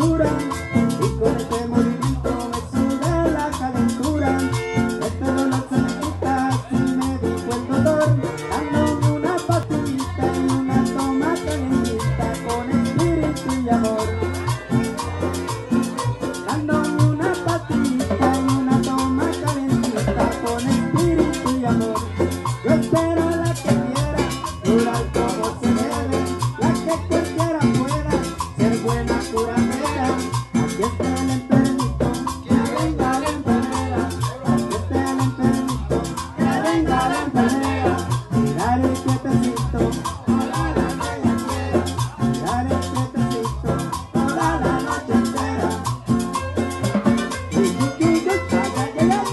cintura y con este movimiento me sube la calentura. Este dolor se me quita, así me dijo el doctor, dándome una pastillita y una toma calientita con espíritu y amor. Dándome una pastillita y una toma calientita con espíritu y amor. Yo espero la que quiera, durar como se debe, la que cualquiera pueda, ser buena curandera. Aquí está el enfermito, que venga la enfermera. Aquí está el enfermito, que venga la enfermera. Mirar el quietecito, toda la noche entera. Mirar el quietecito, toda la noche entera. Chiquillos, cállate.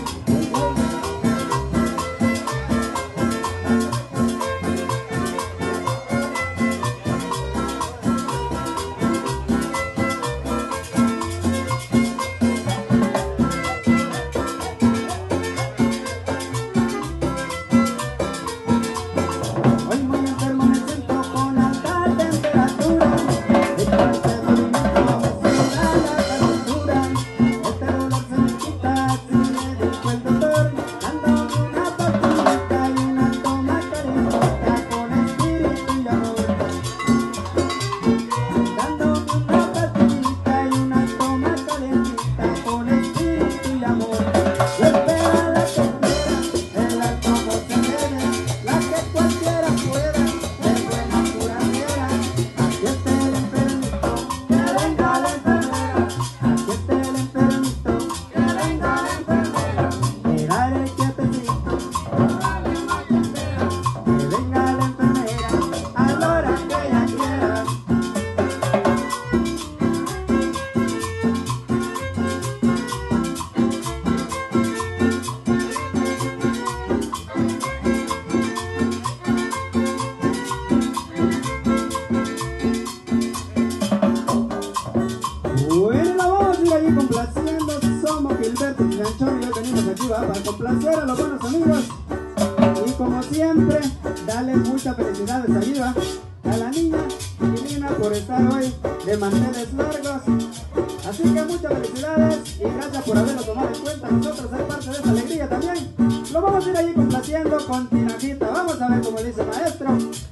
Hoy muy enfermo me siento con alta temperatura. Y con este movimiento me suda la calentura. Este dolor se me quita, así me dijo el doctor, dándome una pastillita y una toma calientita con espíritu y amor. Dándome una pastillita y una toma calientita con espíritu y amor. Yo espero a la que quiera, velar como se debe, la que cualquiera pueda, ser buena curandera. Aquí está el enfermito, que venga la enfermera. Aquí está el enfermito, que venga la enfermera. Mirar el quietecito, toda la noche entera. Que venga la enfermera a la hora que ella quiera. Bueno, la vamos a ir ahí complaciendo. Somos Gilberto y Lanchón y hoy venimos aquí para complacer a los buenos amigos. Y como siempre, darle muchas felicidades ahí va a la niña Angelina por estar hoy de manteles largos. Así que muchas felicidades y gracias por haberlo tomado en cuenta. Nosotros ser parte de esta alegría también. Lo vamos a ir ahí complaciendo con Tinajita. Vamos a ver cómo dice el maestro.